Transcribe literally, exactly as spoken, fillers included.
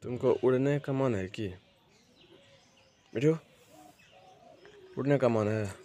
तुमको उड़ने का मन है कि मिठू, उड़ने का मन है?